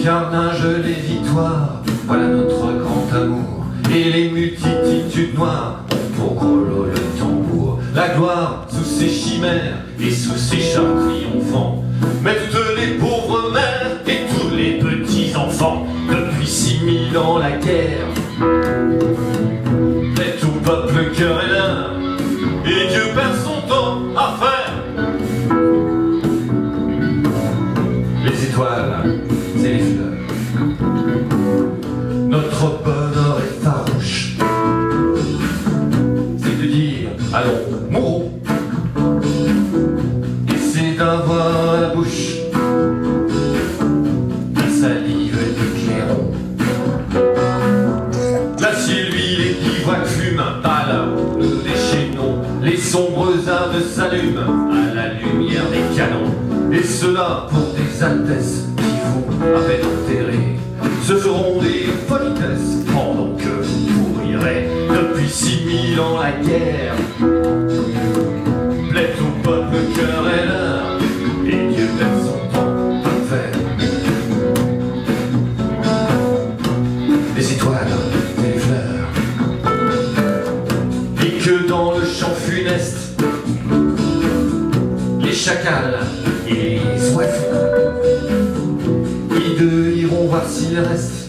carnages, les victoires, voilà notre grand amour. Et les multitudes noires ont pour gros lot le tambour. La gloire sous ses chimères et sous ses chars triomphants. Mais toutes les pauvres mères et tous les petits enfants, depuis 6000 ans la guerre. Mais tout peuple cœur est l'un, et Dieu perd son temps à faire. Les étoiles, c'est les fleurs. Notre bonheur est farouche. C'est de dire, allons, mourons. Et c'est d'avoir la bouche, la salive et le clairon. La Sylvie, les bivouacs fument, à la nous déchaînons. Les sombres âmes s'allument à la lumière des canons. Et cela pour des altesses qui vont à peine enterrer se feront des politesses pendant que vous rirez. Depuis 6000 ans la guerre plaît au peuple cœur et l'heure, et Dieu perd son temps à faire. Les étoiles et les fleurs, et que dans le champ funeste les chacals et les oiseaux iront voir s'il reste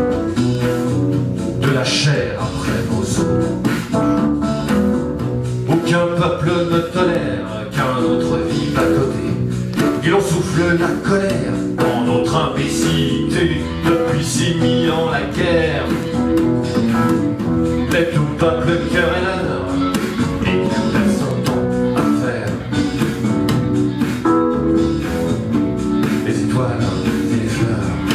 de la chair après vos os. Aucun peuple ne tolère qu'un autre vive à côté, et l'on souffle la colère dans notre imbécilité. Depuis 6000 ans la guerre plaît au peuple cœur et l'honneur, et Dieu perd son temps à faire. Les étoiles et les fleurs,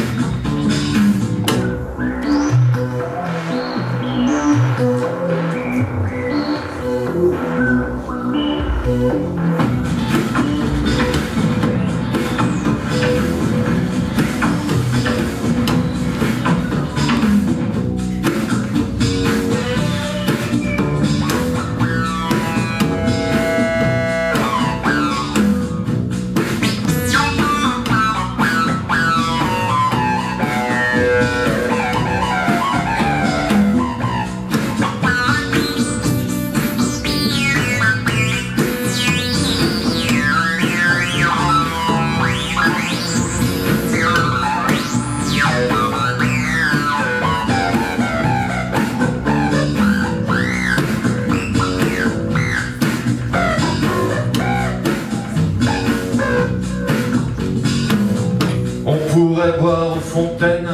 pourrait boire aux fontaines,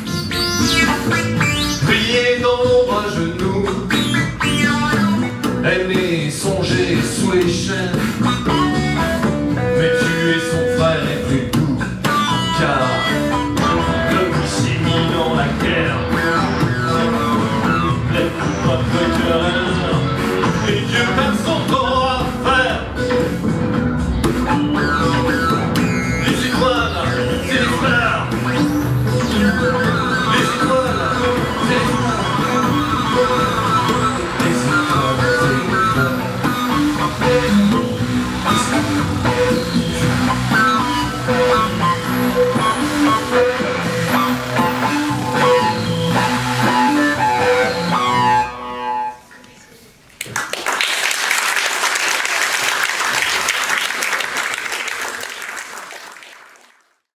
prier dans l'ombre à genoux, aimer, songer sous les chaînes, mais tuer son frère est plus doux, car depuis 6000 ans la guerre plaît tout peuple cœur et Dieu personne.